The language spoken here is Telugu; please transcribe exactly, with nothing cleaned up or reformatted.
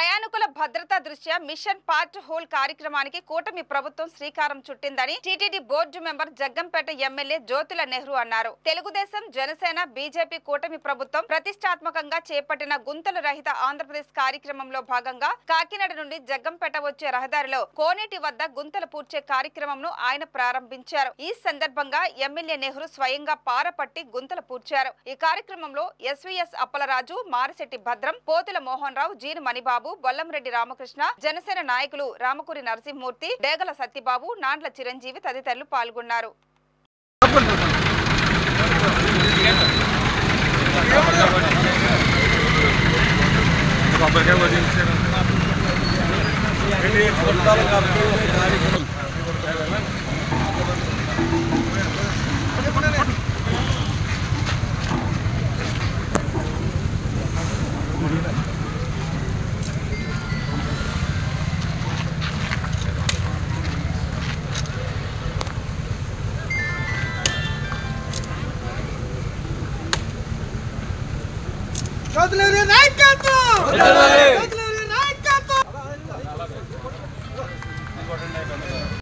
ప్రయాణికుల భద్రతా దృష్ట్యా మిషన్ పార్ట్ హోల్ కార్యక్రమానికి కూటమి ప్రభుత్వం శ్రీకారం చుట్టిందని TTD board member Jaggampeta MLA Jyothula Nehru అన్నారు. తెలుగుదేశం, జనసేన, బీజేపీ కూటమి ప్రభుత్వం ప్రతిష్టాత్మకంగా చేపట్టిన గుంతలు రహిత ఆంధ్రప్రదేశ్ కార్యక్రమంలో భాగంగా కాకినాడ నుండి జగ్గంపేట వచ్చే రహదారిలో కోనేటి వద్ద గుంతలు పూడ్చే కార్యక్రమంను ఆయన ప్రారంభించారు. ఈ సందర్భంగా ఎమ్మెల్యే నెహ్రూ స్వయంగా పారపట్టి గుంతలు పూడ్చారు. ఈ కార్యక్రమంలో ఎస్వీఎస్ అప్పలరాజు, మారిశెట్టి భద్రం, పోతుల మోహన్ రావు, జీను మణిబాబు, బొల్లంరెడ్డి రామకృష్ణ, జనసేన నాయకులు రామకూరి నరసింహమూర్తి, డేగల సత్యబాబు, నాండ్ల చిరంజీవి తదితరులు పాల్గొన్నారు. Got the naikatu!